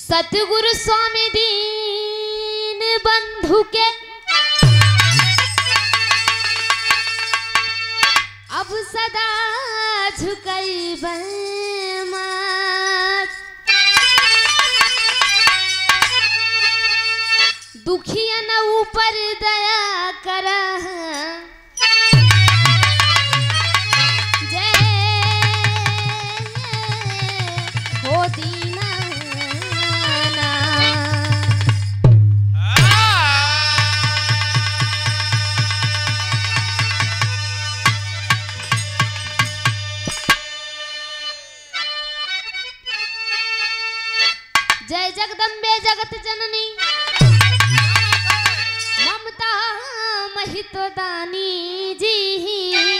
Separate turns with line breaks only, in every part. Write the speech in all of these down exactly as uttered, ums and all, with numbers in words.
सतगुरु स्वामी दीन बंधु के अब सदा झुकई बलमत, दुखिया न ऊपर दया कर, जय हो दीना जय जगदम्बे जगत जननी ममता महितोदानी जी,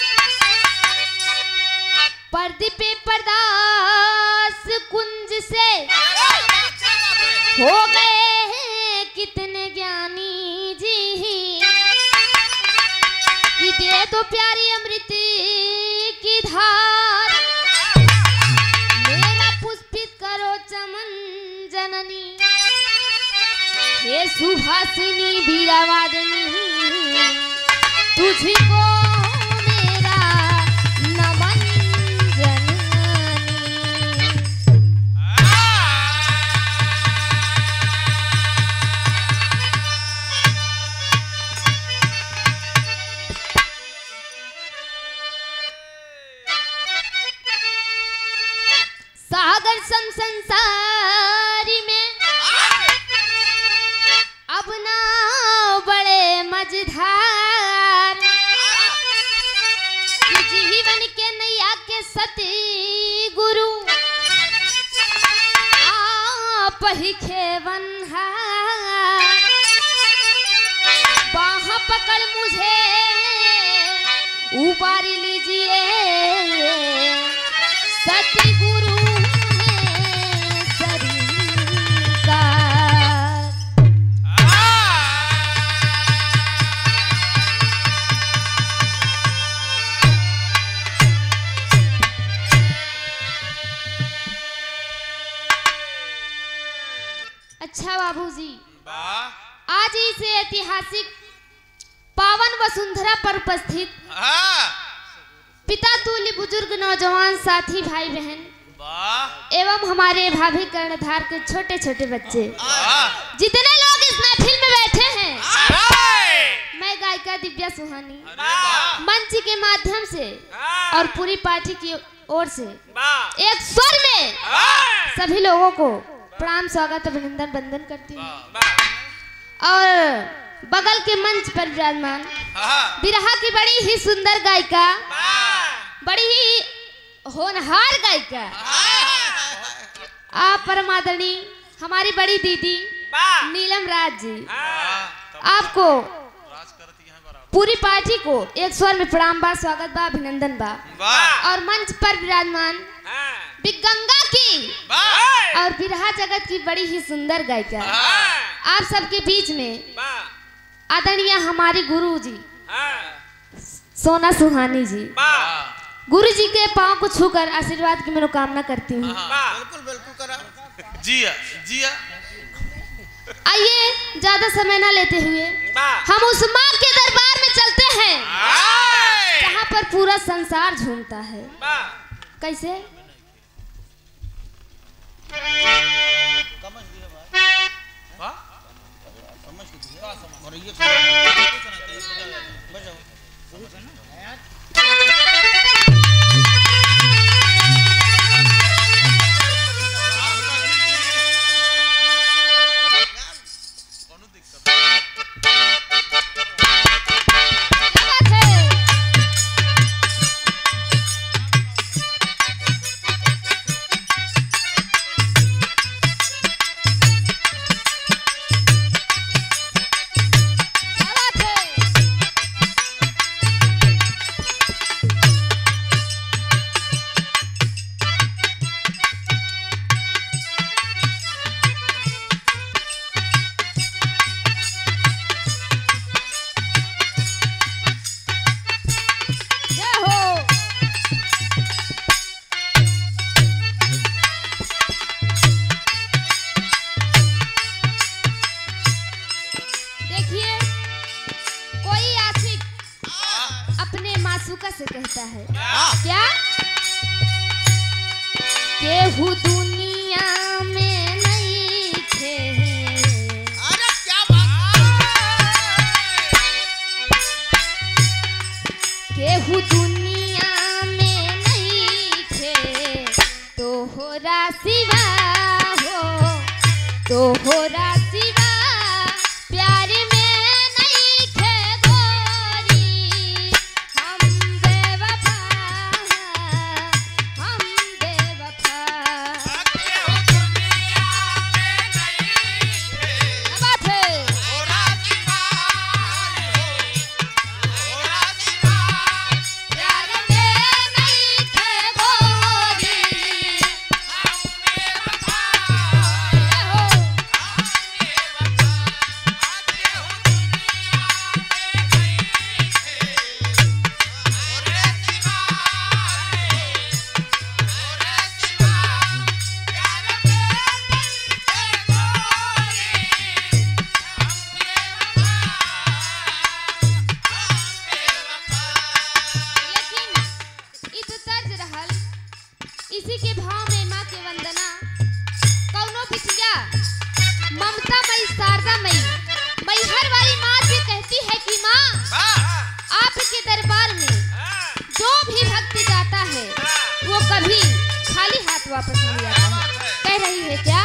पर्दे पे परदास कुंज से हो गए हैं कितने ज्ञानी जी, कि दे दो प्यारी अमृत की धार, मेरा पुष्पित करो चमन जननी, हे सुभासिनी वीरावादिनी, तुझको मेरा नमन जननी। सागर सम संसारी में अब ना बड़े मझधार, जीवन के नैया के सती गुरु आप ही खेवनहार, बाह पकड़ मुझे उबार लीजिए सती गुरु अच्छा बाबूजी, आज इस ऐतिहासिक पावन वसुंधरा पर उपस्थित पिता तुल्य बुजुर्ग नौजवान साथी भाई बहन एवं हमारे भाभी कर्णधार के छोटे छोटे बच्चे, जितने लोग इस महफिल में बैठे हैं, मैं गायिका दिव्या सुहानी मंच के माध्यम से और पूरी पार्टी की ओर से एक स्वर में सभी लोगों को प्रणाम स्वागत अभिनंदन वंदन करती हूँ। और बगल के मंच पर विराजमान बिरहा की बड़ी ही सुंदर गायिका, बड़ी ही होनहार गायिका, आप परम आदरणीय हमारी बड़ी दीदी नीलम राज जी, आपको पूरी पार्टी को एक स्वर में प्रणाम बा, स्वागत बा, अभिनंदन बा। और मंच पर विराजमान गंगा की और बिरहा जगत की बड़ी ही सुंदर गायिका, आप सबके बीच में आदरणीय हमारी गुरु जी सोना सुहानी जी, गुरु जी के पांव को छूकर आशीर्वाद की मनोकामना करती हूँ।
बिल्कुल बिल्कुल करा जिया जिया।
आइए ज्यादा समय ना लेते हुए हम उस माँ के दरबार में चलते हैं जहाँ पर पूरा संसार झूमता है। कैसे? और ये कहता है क्या? केहू दुनिया में नहीं थे।
अरे क्या बात!
केहू दुनिया में नहीं थे तोहरा सिवा हो, तोहरा सिवा प्यार में नहीं थे गोरी। हम बेवफा, हम बेवफा।
केहू दुनिया में नहीं थे
क्या बात है?
तोरा सिवा हो, तोरा सिवा
प्यार में नहीं थे गोरी।
हम बेवफा,
हो लेकिन इत तर्ज रहल इसी के भाव में माँ के वंदना कौनो बिटिया ममता मई शारदा मई मैहर वाली माँ से कहती है कि माँ आपके दरबार में जो भी भक्त जाता है वो कभी खाली हाथ वापस नहीं आता है। कह रही है क्या?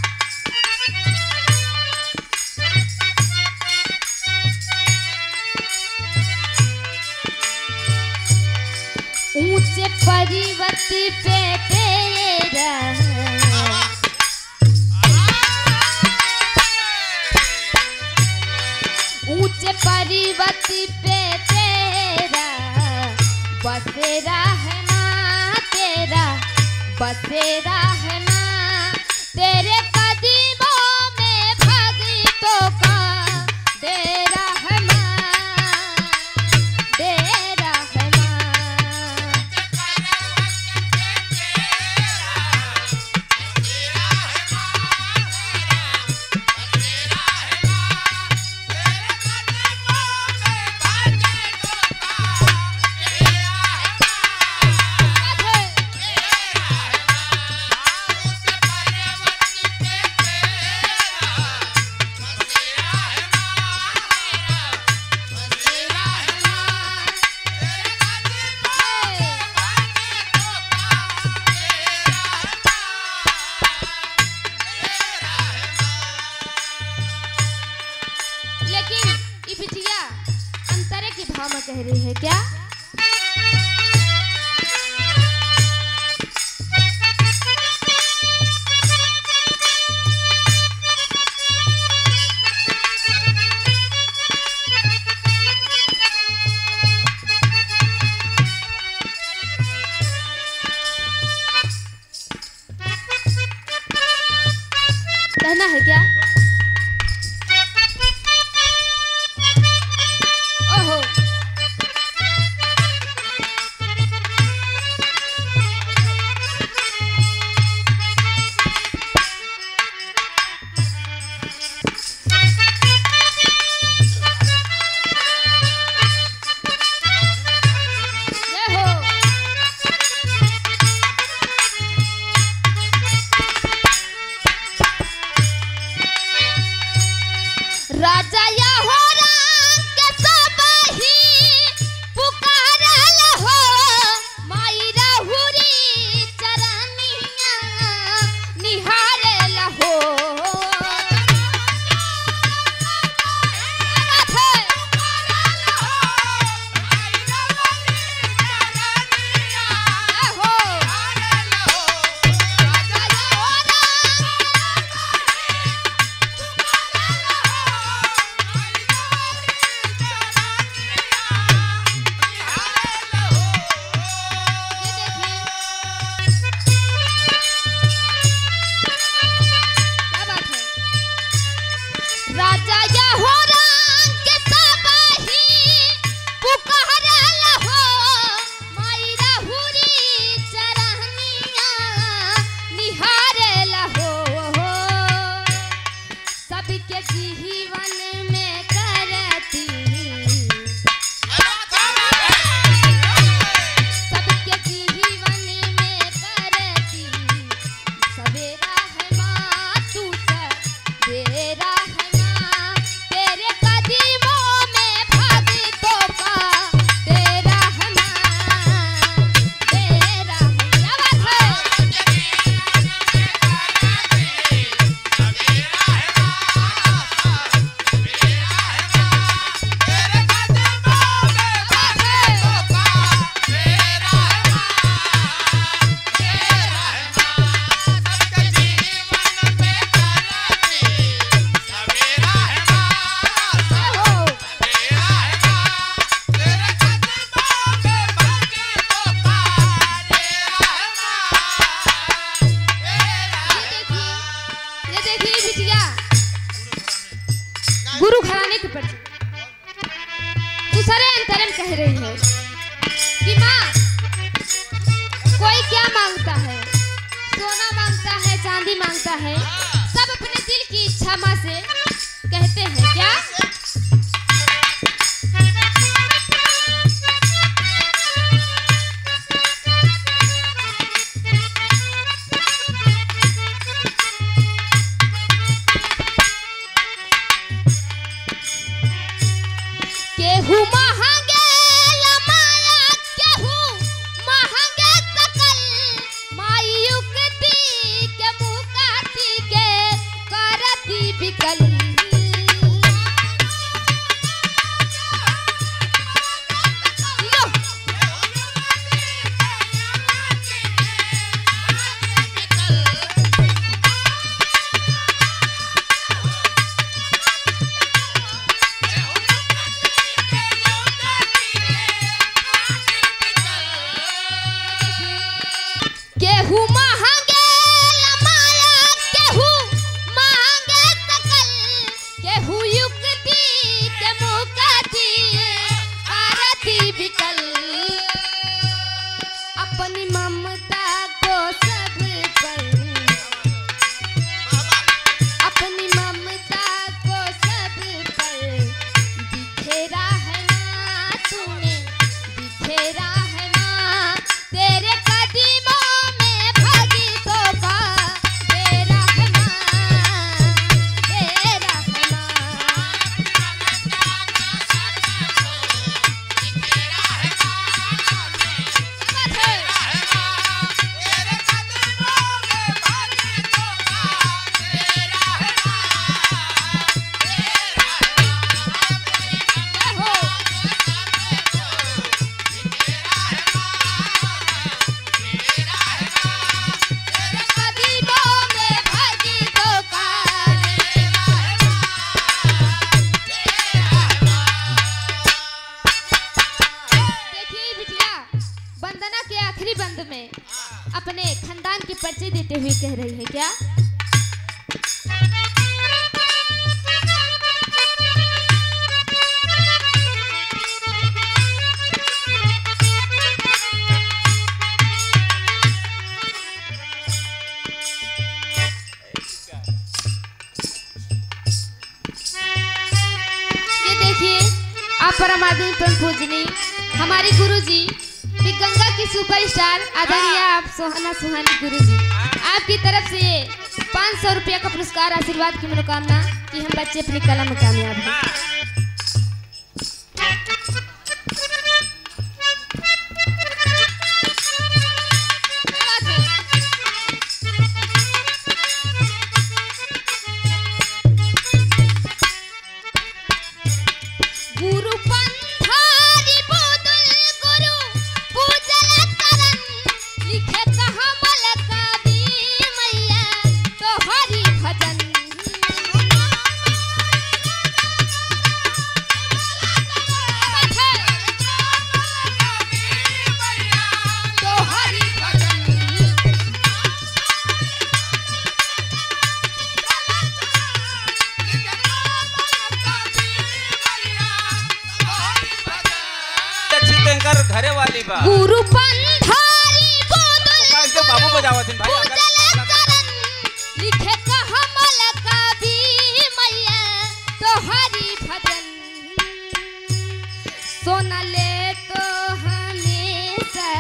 ऊंचे पर्वत पे तेरा ऊंचे पर्वत पे तेरा बसेरा है माँ, तेरा बसेरा है माँ। तेरे कदमों में भक्तों का डेरा है माँ, डेरा है माँ। लेकिन ये बिटिया अंतरे की भाव में कह रही है क्या? कहना है क्या? ओहो जय हो। राजा या हो राम के सब ही पुकारल हो, माई राहुरी चरनिया निहारल हो। राजा या हो राम के सब ही पुकारल हो, माई राहुरी चरनिया निहारल हो। सबके जीवन में करती कह रही है कि माँ कोई क्या मांगता है, सोना मांगता है, चांदी मांगता है, सब अपने दिल की इच्छा माँ से कहते हैं। क्या केहू महंगे लमाया, केहू महंगे सकल, माई युक्ति के मुकाती के करती बिकल। केहू महंगे लमाया, केहू महंगे सकल, केहू युक्ति के मुकाती आरती बिकल। अपनी ममता को सब पर, अपनी ममता को सब पर बिखेरा है माँ, तूने बिखेरा है माँ, तेरे कदमों में भगी तो का तेरा है माँ, तेरा है माँ। वंदना के आखिरी बंद में अपने खानदान की परिचय देते हुए कह रही है। क्या ये देखिए, आप परम आदमी परम पूजनी हमारे गुरुजी गंगा की सुपरस्टार आदरणीय आप सोहाना सुहानी गुरुजी, आपकी तरफ से ये पाँच सौ रुपया का पुरस्कार आशीर्वाद की मनोकामना कि हम बच्चे अपनी कला में कामयाब हैं। गुरु पंथारी बोदल गुरु पूजल करन, लिखे कहामल कवि मैया तोहरी भजन। तोहरी भजन
घरे वाली बा
गुरु पंथारी बोदल
कैसे बाबू बजावत भाई
पूजल करन, लिखे कहामल कवि मैया तोहरी भजन। सोना ले तो हमेशा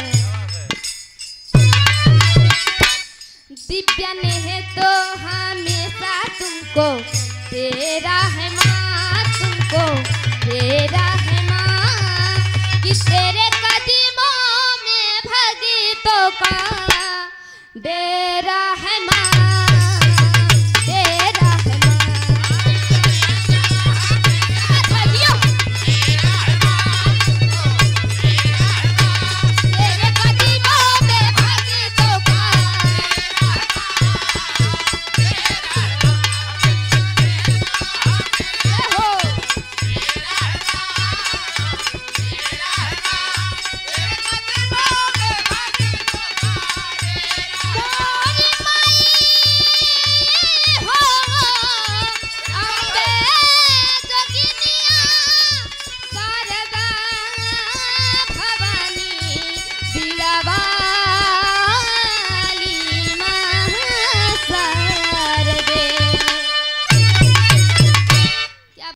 दिव्या ने है तो हमेशा तुमको तेरा है माँ, तुमको तेरा है माँ, कि तेरे कदमों में भगी तो का डेरा है माँ, तेरा है माँ। भगियो तेरे कदमों में भगी तो का हो। मोरी माई दिलवा